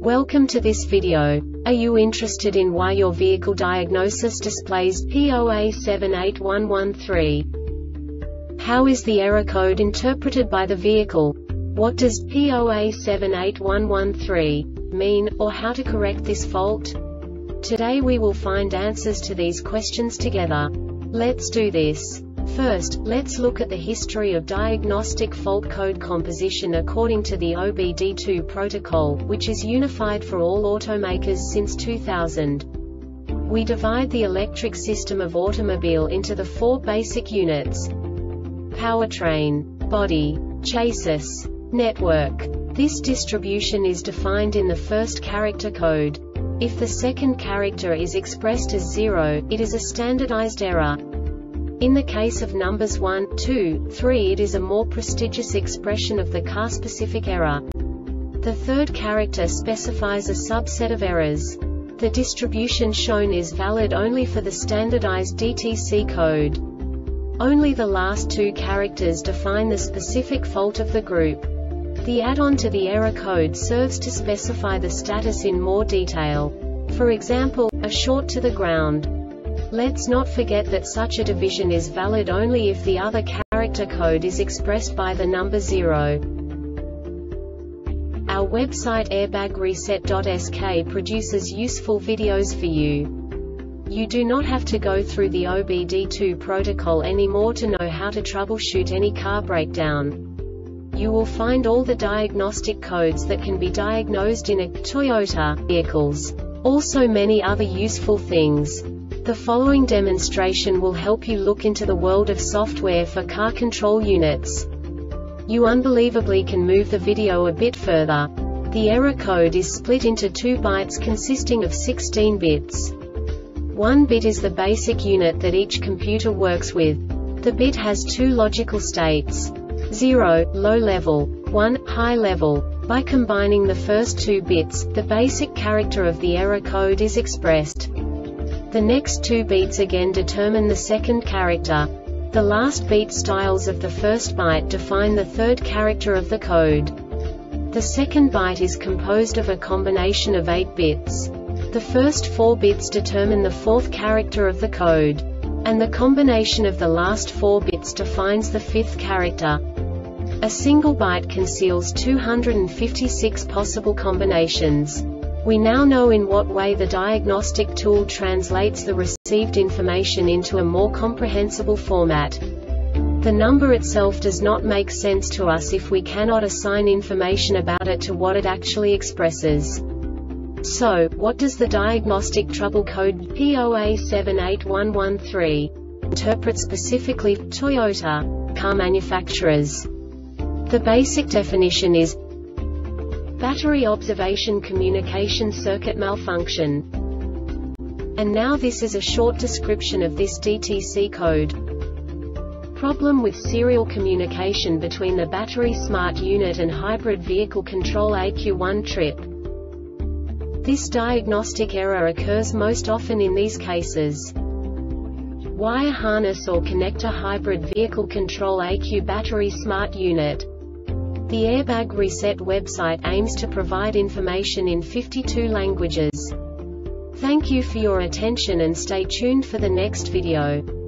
Welcome to this video. Are you interested in why your vehicle diagnosis displays P087113? How is the error code interpreted by the vehicle? What does P087113 mean, or how to correct this fault? Today we will find answers to these questions together. Let's do this. First, let's look at the history of diagnostic fault code composition according to the OBD2 protocol, which is unified for all automakers since 2000. We divide the electric system of automobile into the four basic units: powertrain, body, chassis, network. This distribution is defined in the first character code. If the second character is expressed as 0, it is a standardized error. In the case of numbers 1, 2, 3, it is a more prestigious expression of the car-specific error. The third character specifies a subset of errors. The distribution shown is valid only for the standardized DTC code. Only the last two characters define the specific fault of the group. The add-on to the error code serves to specify the status in more detail. For example, a short to the ground. Let's not forget that such a division is valid only if the other character code is expressed by the number 0. Our website airbagreset.sk produces useful videos for you. You do not have to go through the OBD2 protocol anymore to know how to troubleshoot any car breakdown. You will find all the diagnostic codes that can be diagnosed in a Toyota vehicles. Also many other useful things. The following demonstration will help you look into the world of software for car control units. You unbelievably can move the video a bit further. The error code is split into 2 bytes consisting of 16 bits. 1 bit is the basic unit that each computer works with. The bit has 2 logical states: 0, low level, 1, high level. By combining the first 2 bits, the basic character of the error code is expressed. The next 2 beats again determine the second character. The last beat styles of the first byte define the third character of the code. The second byte is composed of a combination of 8 bits. The first 4 bits determine the fourth character of the code. And the combination of the last 4 bits defines the fifth character. A single byte conceals 256 possible combinations. We now know in what way the diagnostic tool translates the received information into a more comprehensible format. The number itself does not make sense to us if we cannot assign information about it to what it actually expresses. So, what does the diagnostic trouble code P087113 interpret specifically for Toyota car manufacturers? The basic definition is battery observation communication circuit malfunction. And now this is a short description of this DTC code. Problem with serial communication between the battery smart unit and hybrid vehicle control ECU1 trip. This diagnostic error occurs most often in these cases: wire harness or connector hybrid vehicle control ECU battery smart unit. The Airbag Reset website aims to provide information in 52 languages. Thank you for your attention and stay tuned for the next video.